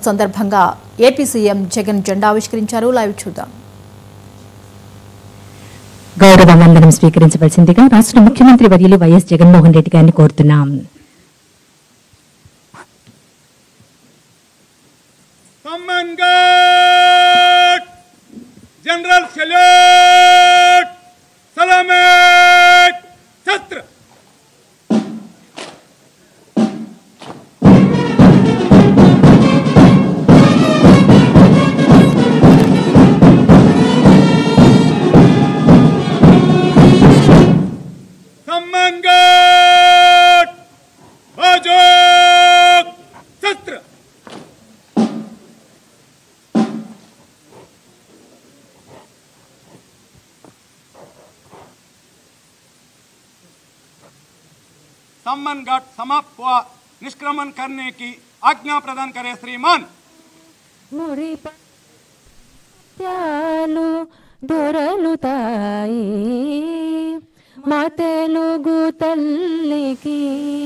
సందర్భంగా AP CM Jagan జెండా ఆవిష్కరించారు. లైవ్ చూద్దాం. గౌరవ వందనం స్వీకరించవలసిందిగా రాష్ట్ర ముఖ్యమంత్రి వర్యులు వైఎస్ జగన్మోహన్ రెడ్డి గారిని కోరుతున్నాం. जनरल सैल्यूट सलामत छत्र सम्मानगढ़ बाजोक छत्र सम्मान घाट समाप्त हुआ, निष्क्रमण करने की आज्ञा प्रदान करे श्रीमान। మురిపాలు దొరలుతాయి మా తెలుగు తల్లికి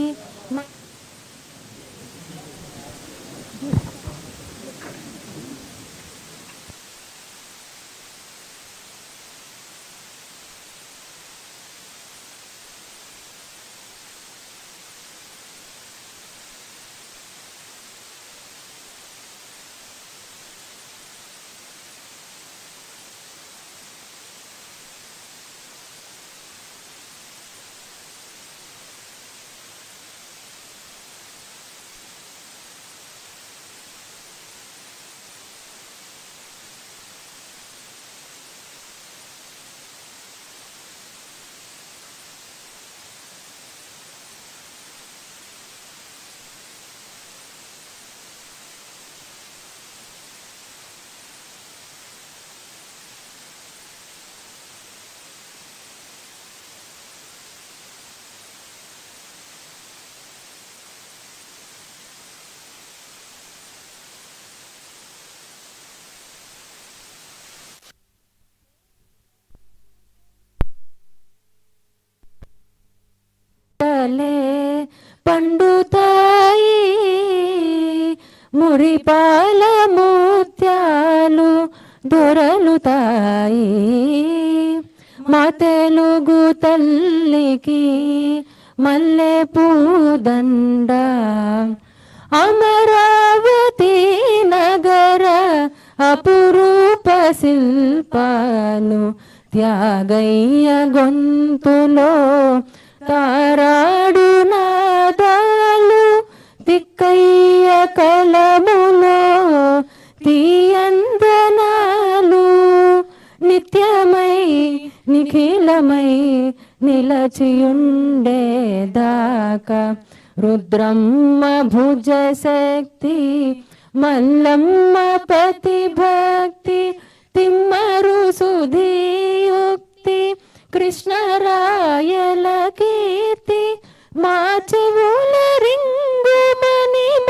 పండుతాయి మురిపాల ముత్యాలు దొరలుతాయి మా తెలుగు తల్లికి మల్లె పూదండ అమరావతి నగర అపురూప శిల్పాలు త్యాగయ్య గొంతులో తారాడు నాదాలు తిక్కయ్య కలములో తీయందనాలు నిత్యమై నిఖిలమై నిలచియుండేదాకా రుద్రమ్మ భుజ శక్తి మల్లమ్మ పతిభక్తి తిమ్మరు సుధీయుక్తి కృష్ణరాయల కీర్తి మా చెవుల